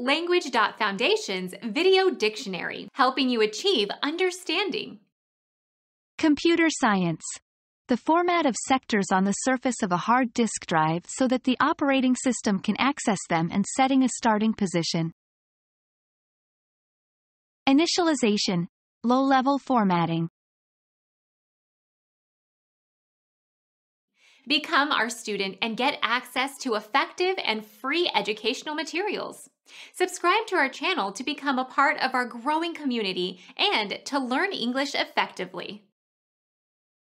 Language.Foundation's Video Dictionary, helping you achieve understanding. Computer science. The format of sectors on the surface of a hard disk drive so that the operating system can access them and setting a starting position. Initialization. Low-level formatting. Become our student and get access to effective and free educational materials. Subscribe to our channel to become a part of our growing community and to learn English effectively.